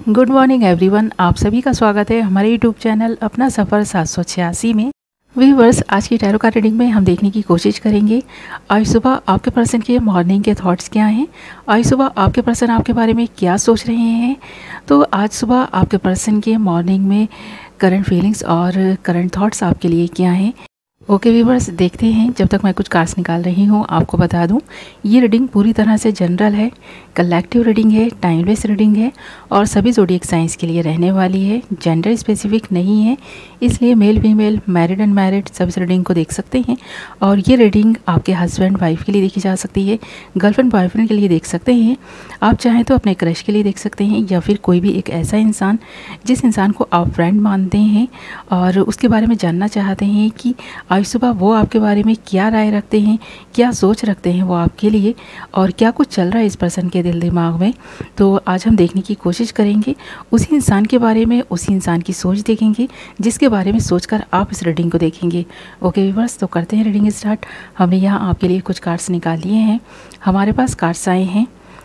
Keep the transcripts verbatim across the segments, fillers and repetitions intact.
Good morning everyone, आप सभी का स्वागत है हमारे यूट्यूब चैनल अपना सफ़र सात सौ छियासी में। व्यूअर्स, आज की टैरो कार्ड रीडिंग में हम देखने की कोशिश करेंगे आज सुबह आपके पर्सन के मॉर्निंग के थॉट्स क्या हैं, आज सुबह आपके पर्सन आपके बारे में क्या सोच रहे हैं। तो आज सुबह आपके पर्सन के मॉर्निंग में करंट फीलिंग्स और करंट थॉट्स आपके लिए क्या हैं। ओके व्यूअर्स, देखते हैं। जब तक मैं कुछ कार्ड्स निकाल रही हूँ आपको बता दूँ, ये रीडिंग पूरी तरह से जनरल है, कलेक्टिव रीडिंग है, टाइमलेस रीडिंग है और सभी ज़ोडिएक साइंस के लिए रहने वाली है। जेंडर स्पेसिफिक नहीं है, इसलिए male female, married and married सब इस रीडिंग को देख सकते हैं। और ये रीडिंग आपके हस्बैंड वाइफ के लिए देखी जा सकती है, गर्लफ्रेंड बॉयफ्रेंड के लिए देख सकते हैं, आप चाहें तो अपने क्रश के लिए देख सकते हैं, या फिर कोई भी एक ऐसा इंसान जिस इंसान को आप फ्रेंड मानते हैं और उसके बारे में जानना चाहते हैं कि आज सुबह वो आपके बारे में क्या राय रखते हैं, क्या सोच रखते हैं वो आपके लिए, और क्या कुछ चल रहा है इस पर्सन के दिल दिमाग में। तो आज हम देखने की कोशिश करेंगे उसी इंसान के बारे में, उसी इंसान की सोच देखेंगे जिसके बारे में सोचकर आप इस रीडिंग को देखेंगे। ओके व्यूअर्स, तो करते हैं रीडिंग स्टार्ट। हमने यहाँ आपके लिए कुछ कार्ड्स निकाल लिए हैं। हमारे पास कार्ड्स आए हैं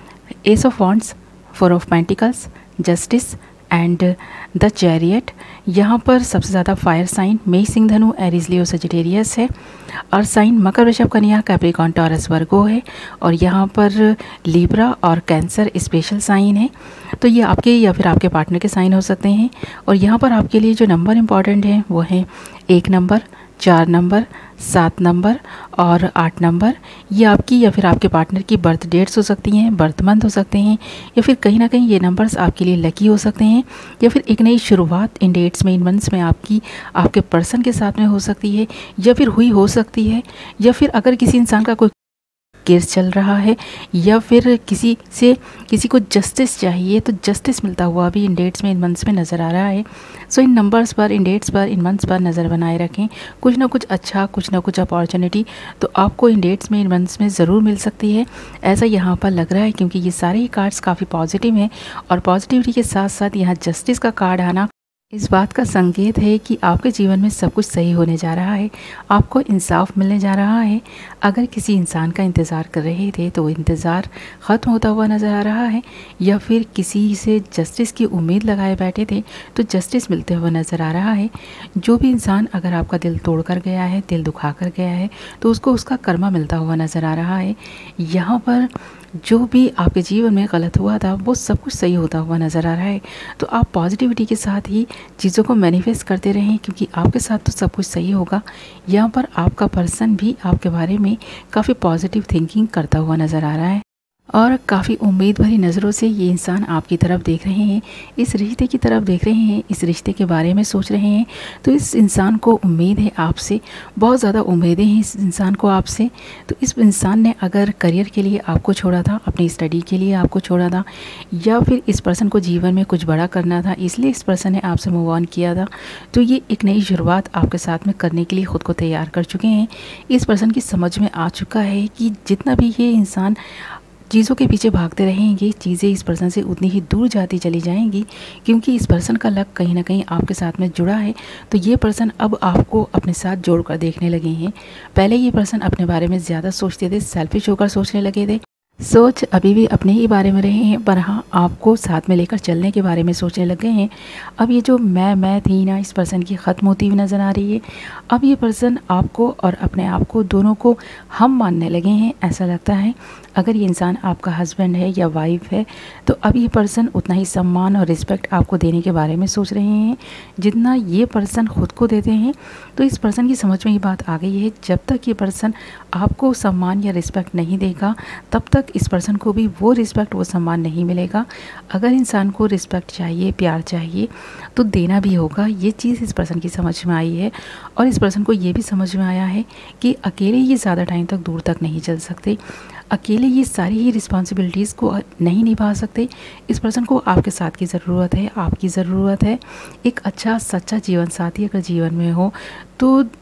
ace of wands, four of pentacles, justice and the chariot. यहाँ पर सबसे ज़्यादा फायर साइन मेष, सिंह, धनु, एरीज, लियो, सजिटेरियस है। और साइन मकर, वृषभ, कन्या, कैप्रिकॉर्न, टॉरस, वर्गो है। और यहाँ पर लिब्रा और कैंसर स्पेशल साइन है। तो ये आपके या फिर आपके पार्टनर के साइन हो सकते हैं। और यहाँ पर आपके लिए जो नंबर इम्पॉर्टेंट हैं वो हैं एक नंबर, चार नंबर, सात नंबर और आठ नंबर। ये आपकी या फिर आपके पार्टनर की बर्थ डेट्स हो सकती हैं, बर्थ मंथ हो सकते हैं, या फिर कहीं ना कहीं ये नंबर्स आपके लिए लकी हो सकते हैं, या फिर एक नई शुरुआत इन डेट्स में, इन मंथ्स में आपकी आपके पर्सन के साथ में हो सकती है, या फिर हुई हो सकती है। या फिर अगर किसी इंसान का कोई केस चल रहा है या फिर किसी से किसी को जस्टिस चाहिए तो जस्टिस मिलता हुआ भी इन डेट्स में, इन मंथ्स में नज़र आ रहा है। सो इन नंबर्स पर, इन डेट्स पर, इन मंथ्स पर नज़र बनाए रखें। कुछ ना कुछ अच्छा, कुछ ना कुछ अपॉर्चुनिटी तो आपको इन डेट्स में, इन मंथ्स में ज़रूर मिल सकती है, ऐसा यहाँ पर लग रहा है, क्योंकि ये सारे ही कार्ड्स काफ़ी पॉजिटिव हैं। और पॉजिटिविटी के साथ साथ यहाँ जस्टिस का कार्ड आना इस बात का संकेत है कि आपके जीवन में सब कुछ सही होने जा रहा है, आपको इंसाफ मिलने जा रहा है। अगर किसी इंसान का इंतज़ार कर रहे थे तो वो इंतज़ार ख़त्म होता हुआ नज़र आ रहा है, या फिर किसी से जस्टिस की उम्मीद लगाए बैठे थे तो जस्टिस मिलते हुए नज़र आ रहा है। जो भी इंसान अगर आपका दिल तोड़ कर गया है, दिल दुखा कर गया है, तो उसको उसका कर्मा मिलता हुआ नज़र आ रहा है। यहाँ पर जो भी आपके जीवन में गलत हुआ था वो सब कुछ सही होता हुआ नज़र आ रहा है। तो आप पॉजिटिविटी के साथ ही चीज़ों को मैनिफेस्ट करते रहें, क्योंकि आपके साथ तो सब कुछ सही होगा। यहाँ पर आपका पर्सन भी आपके बारे में काफ़ी पॉजिटिव थिंकिंग करता हुआ नज़र आ रहा है और काफ़ी उम्मीद भरी नज़रों से ये इंसान आपकी तरफ देख रहे हैं, इस रिश्ते की तरफ देख रहे हैं, इस रिश्ते के बारे में सोच रहे हैं। तो इस इंसान को उम्मीद है आपसे, बहुत ज़्यादा उम्मीदें हैं इस इंसान को आपसे। तो इस इंसान ने अगर करियर के लिए आपको छोड़ा था, अपनी स्टडी के लिए आपको छोड़ा था, या फिर इस पर्सन को जीवन में कुछ बड़ा करना था, इसलिए इस पर्सन ने आपसे मूव ऑन किया था, तो ये एक नई शुरुआत आपके साथ में करने के लिए ख़ुद को तैयार कर चुके हैं। इस पर्सन की समझ में आ चुका है कि जितना भी ये इंसान चीज़ों के पीछे भागते रहेंगे, चीज़ें इस पर्सन से उतनी ही दूर जाती चली जाएंगी, क्योंकि इस पर्सन का लक कहीं ना कहीं आपके साथ में जुड़ा है। तो ये पर्सन अब आपको अपने साथ जोड़कर देखने लगे हैं। पहले ये पर्सन अपने बारे में ज़्यादा सोचते थे, सेल्फिश होकर सोचने लगे थे, सोच अभी भी अपने ही बारे में रहे हैं, पर हाँ आपको साथ में लेकर चलने के बारे में सोचने लग गए हैं। अब ये जो मैं मैं थी ना इस पर्सन की ख़त्म होती हुई नज़र आ रही है। अब ये पर्सन आपको और अपने आप को दोनों को हम मानने लगे हैं, ऐसा लगता है। अगर ये इंसान आपका हस्बैंड है या वाइफ है तो अब ये पर्सन उतना ही सम्मान और रिस्पेक्ट आपको देने के बारे में सोच रहे हैं जितना ये पर्सन ख़ुद को देते हैं। तो इस पर्सन की समझ में ये बात आ गई है, जब तक ये पर्सन आपको सम्मान या रिस्पेक्ट नहीं देगा तब तक इस पर्सन को भी वो रिस्पेक्ट, वो सम्मान नहीं मिलेगा। अगर इंसान को रिस्पेक्ट चाहिए, प्यार चाहिए तो देना भी होगा। ये चीज़ इस पर्सन की समझ में आई है। और इस पर्सन को ये भी समझ में आया है कि अकेले ये ज़्यादा टाइम तक दूर तक नहीं चल सकते, अकेले ये सारी ही रिस्पॉन्सिबिलिटीज़ को नहीं निभा सकते। इस पर्सन को आपके साथ की ज़रूरत है, आपकी ज़रूरत है। एक अच्छा सच्चा जीवन साथी अगर जीवन में हो तो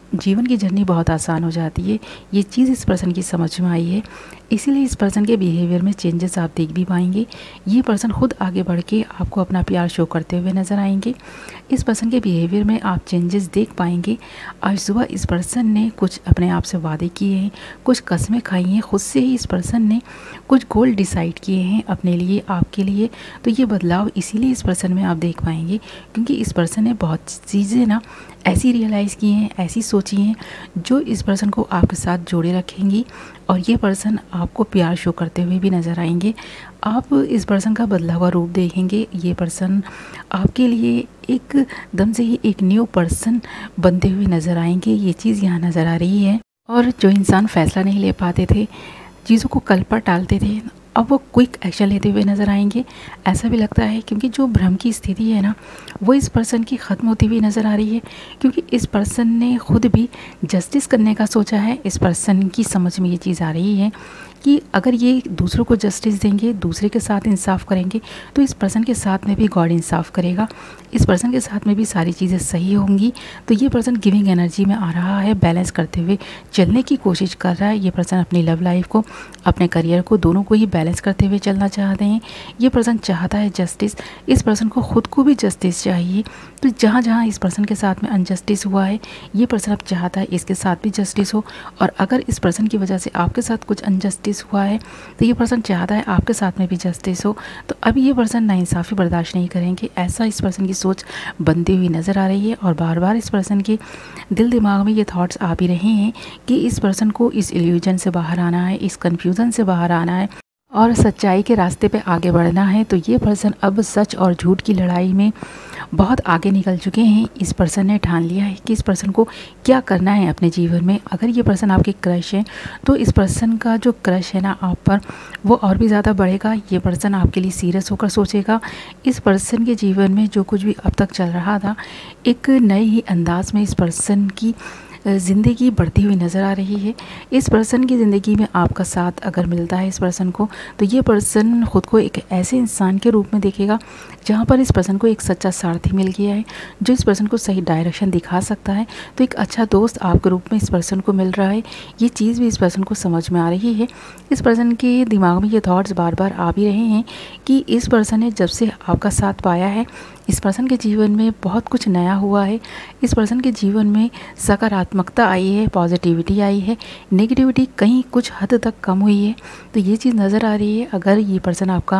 जीवन की जर्नी बहुत आसान हो जाती है। ये चीज़ इस पर्सन की समझ में आई है, इसीलिए इस पर्सन के बिहेवियर में चेंजेस आप देख भी पाएंगे। ये पर्सन खुद आगे बढ़ के आपको अपना प्यार शो करते हुए नज़र आएंगे। इस पर्सन के बिहेवियर में आप चेंजेस देख पाएंगे। आज सुबह इस पर्सन ने कुछ अपने आप से वादे किए हैं, कुछ कस्में खाई हैं, खुद से ही इस पर्सन ने कुछ गोल डिसाइड किए हैं अपने लिए, आपके लिए। तो ये बदलाव इसीलिए इस पर्सन में आप देख पाएंगे, क्योंकि इस पर्सन ने बहुत चीज़ें ना ऐसी रियलाइज़ की हैं, ऐसी सोची हैं, जो इस पर्सन को आपके साथ जोड़े रखेंगी। और ये पर्सन आपको प्यार शो करते हुए भी नज़र आएंगे। आप इस पर्सन का बदला हुआ रूप देखेंगे। ये पर्सन आपके लिए एकदम से ही एक न्यू पर्सन बनते हुए नज़र आएंगे। ये चीज़ यहाँ नज़र आ रही है। और जो इंसान फ़ैसला नहीं ले पाते थे, चीज़ों को कल पर टालते थे, अब वो क्विक एक्शन लेते हुए नज़र आएंगे। ऐसा भी लगता है क्योंकि जो भ्रम की स्थिति है ना, वो इस पर्सन की ख़त्म होती हुई नज़र आ रही है, क्योंकि इस पर्सन ने खुद भी जस्टिस करने का सोचा है। इस पर्सन की समझ में ये चीज़ आ रही है कि अगर ये दूसरों को जस्टिस देंगे, दूसरे के साथ इंसाफ करेंगे, तो इस पर्सन के साथ में भी गॉड इंसाफ करेगा, इस पर्सन के साथ में भी सारी चीज़ें सही होंगी। तो ये पर्सन गिविंग एनर्जी में आ रहा है, बैलेंस करते हुए चलने की कोशिश कर रहा है। ये पर्सन अपनी लव लाइफ को, अपने करियर को, दोनों को ही बैलेंस करते हुए चलना चाहते हैं। ये पर्सन चाहता है जस्टिस। इस पर्सन को खुद को भी जस्टिस चाहिए। तो जहाँ जहाँ इस पर्सन के साथ में अनजस्टिस हुआ है, ये पर्सन अब चाहता है इसके साथ भी जस्टिस हो। और अगर इस पर्सन की वजह से आपके साथ कुछ अनजस्टिस हुआ है, तो ये पर्सन चाहता है आपके साथ में भी जस्टिस हो। तो अब ये पर्सन नाइंसाफ़ी बर्दाश्त नहीं करेंगे। ऐसा इस पर्सन की सोच बनती हुई नज़र आ रही है। और बार बार इस पर्सन के दिल दिमाग में ये थॉट्स आ भी रहे हैं कि इस पर्सन को इस इल्यूजन से बाहर आना है, इस कन्फ्यूज़न से बाहर आना है और सच्चाई के रास्ते पे आगे बढ़ना है। तो ये पर्सन अब सच और झूठ की लड़ाई में बहुत आगे निकल चुके हैं। इस पर्सन ने ठान लिया है कि इस पर्सन को क्या करना है अपने जीवन में। अगर ये पर्सन आपके क्रश है, तो इस पर्सन का जो क्रश है ना आप पर, वो और भी ज़्यादा बढ़ेगा। ये पर्सन आपके लिए सीरियस होकर सोचेगा। इस पर्सन के जीवन में जो कुछ भी अब तक चल रहा था, एक नए ही अंदाज में इस पर्सन की ज़िंदगी बढ़ती हुई नज़र आ रही है। इस पर्सन की ज़िंदगी में आपका साथ अगर मिलता है इस पर्सन को, तो ये पर्सन ख़ुद को एक ऐसे इंसान के रूप में देखेगा जहाँ पर इस पर्सन को एक सच्चा सारथी मिल गया है, जो इस पर्सन को सही डायरेक्शन दिखा सकता है। तो एक अच्छा दोस्त आपके रूप में इस पर्सन को मिल रहा है। ये चीज़ भी इस पर्सन को समझ में आ रही है। इस पर्सन के दिमाग में ये थॉट्स बार बार आ भी रहे हैं कि इस पर्सन ने जब से आपका साथ पाया है, इस पर्सन के जीवन में बहुत कुछ नया हुआ है। इस पर्सन के जीवन में सकारात्मकता आई है, पॉजिटिविटी आई है, नेगेटिविटी कहीं कुछ हद तक कम हुई है। तो ये चीज़ नज़र आ रही है। अगर ये पर्सन आपका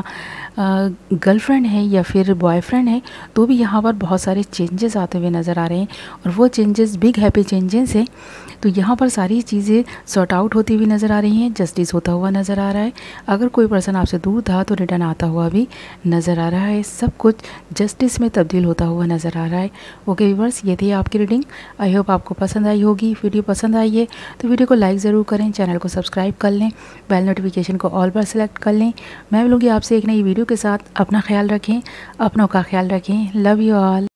गर्लफ्रेंड है या फिर बॉयफ्रेंड है, तो भी यहाँ पर बहुत सारे चेंजेस आते हुए नज़र आ रहे हैं, और वो चेंजेस बिग हैप्पी चेंजेस हैं। तो यहाँ पर सारी चीज़ें सॉर्ट आउट होती हुई नज़र आ रही हैं, जस्टिस होता हुआ नज़र आ रहा है। अगर कोई पर्सन आपसे दूर था तो रिटर्न आता हुआ भी नज़र आ रहा है। सब कुछ जस्टिस में तब्दील होता हुआ नज़र आ रहा है। ओके व्यूअर्स, ये थी आपकी रीडिंग। आई होप आपको पसंद आई होगी। वीडियो पसंद आई है तो वीडियो को लाइक ज़रूर करें, चैनल को सब्सक्राइब कर लें, बेल नोटिफिकेशन को ऑल पर सेलेक्ट कर लें। मैं मिलूँगी आपसे एक नई वीडियो के साथ। अपना ख्याल रखें, अपनों का ख्याल रखें। Love you all.